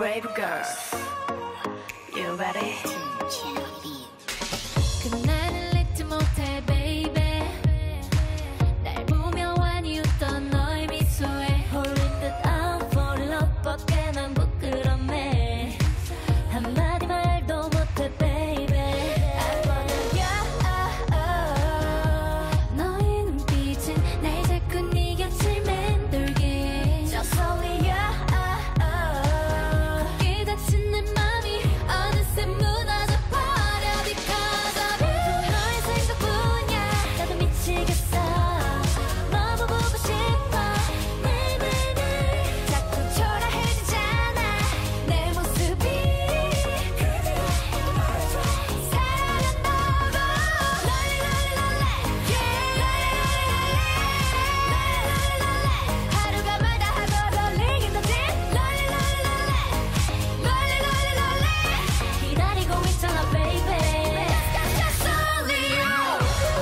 브레이브걸스. You ready? 그날을 잊지 못해 baby. 날 보며 환히 웃던 너의 미소에 홀린 듯 I'm fall in love 밖에 난 부끄럽네. 한마디 말도 못해 baby. I wanna you. 너의 눈빛은 날 자꾸 네 곁을 맴돌게 해. Just only you. 굳게 닫힌 내 맘이 어느새 무너져 버려 because of you. 너의 생각뿐이야. 나도 미치겠어. 너무 보고 싶어. 매일매일 자꾸 초라해지잖아 내 모습이. 사랑한다고 널리 하루가 멀다 하고 rolling in the deep. 기다리고 있잖아 baby. Just only you.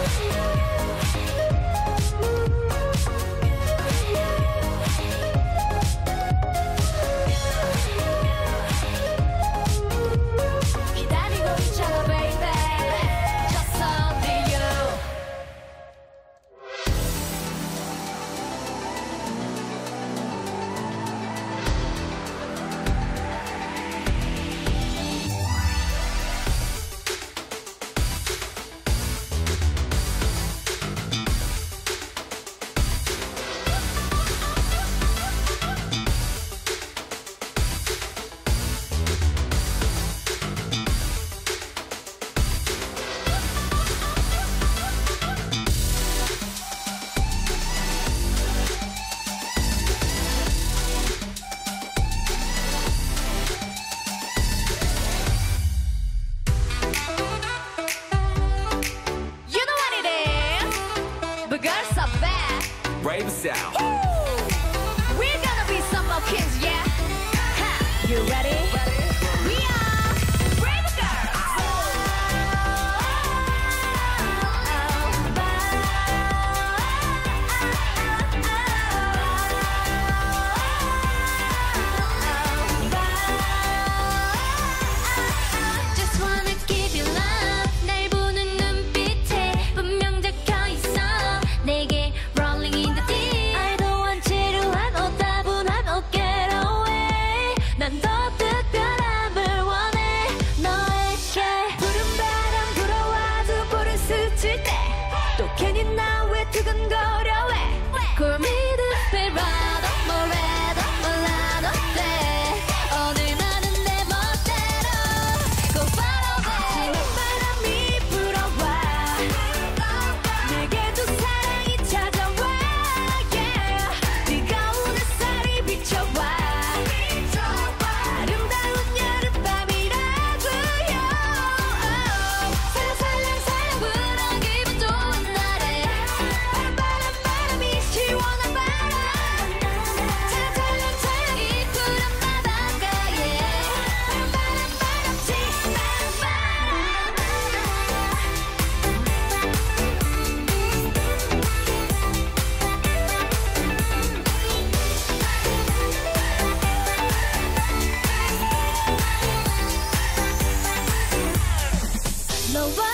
기다리고 있잖아 baby. Just only you. You know what it is? The girls are bad. Brave sound. We're gonna be some more kings, yeah. Ha, you ready? We are Brave girls. Just wanna give you love. 날 보는 눈빛에 분명 적혀 있어. 내게 rolling in the deep. 알도한 지루한 오따분한 어깨로에 난 더 특별함을 원해 너에게. 푸른 바람 불어와도 볼을 스칠 때 또 괜히 나 왜 두근거려 왜. Call me desperado. 뭐래도 몰라도 돼. 오늘 나는 내 멋대로 Go far away. 바람이 불어와 내게도 사랑이 찾아와 yeah. 뜨거운 햇살이 비춰와 아름다운 여름밤이라고요. 살랑살랑 불어 기분 좋은 날에 바람이 시원한 바람 찰랑찰랑 이 푸른 바닷가에 바람 진한 바람. 너와